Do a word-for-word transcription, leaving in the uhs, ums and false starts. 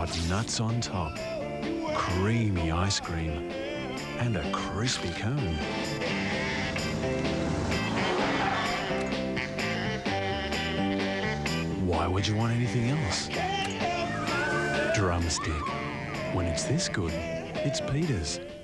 got nuts on top, creamy ice cream, and a crispy cone. Why would you want anything else? Drumstick. When it's this good, it's Peter's.